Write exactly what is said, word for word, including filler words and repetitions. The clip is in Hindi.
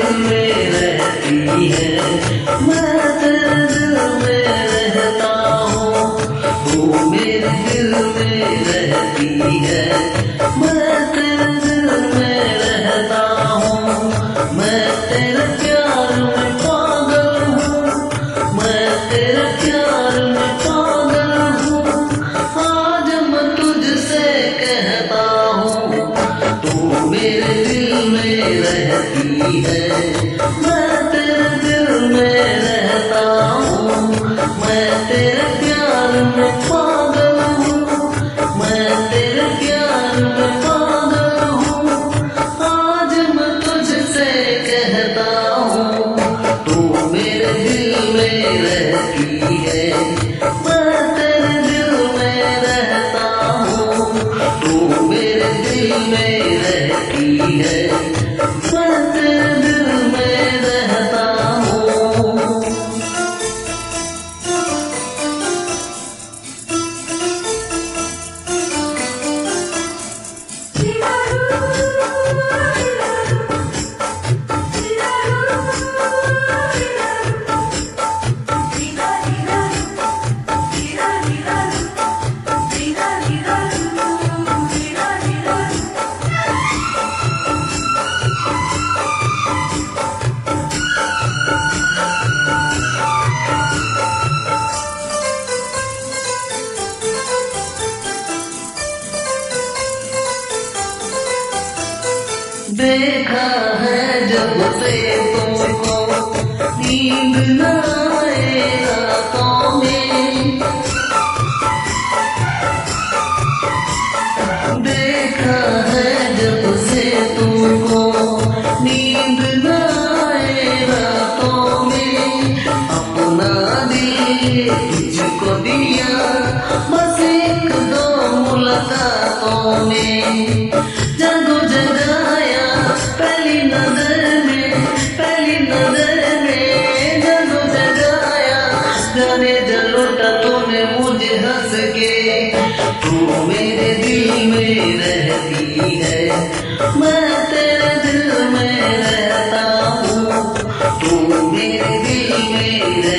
में रहती है, मैं तेरे दिल में रहता हूँ, तू मेरे दिल में रहती है, मैं तेरे दिल में रहता हूँ, मैं तेरे प्यार में पागल हूँ, मैं तेरे प्यार में पागल हूँ। आज मैं तुझसे कहता हूँ, तू मेरे दिल में रहती है, मैं तेरे दिल में रहता हूँ, मैं तेरे प्यार में पागल हूँ, मैं तेरे प्यार में पागल हूँ। आज मैं तुझसे कहता हूँ, तू मेरे दिल में रहती है, मैं तेरे दिल में रहता हूँ, तू मेरे दिल में रहती है, मैं तेरे दिल में रहता हूँ। देखा है जब से तुमको नींद न आए रातों में, देखा है जब से तुमको नींद न आए रातों में, अपना दिल तुझको दिया बस एक दो मुलाकातों में, जगो जगाया पहली नजर में, पहली नजर में जगो जगाया, जाने जलूटा तूने मुझे हंस के, तू मेरे दिल में रहती है, मैं तेरे दिल में रहता हूँ, तू मेरे दिल में रहती है।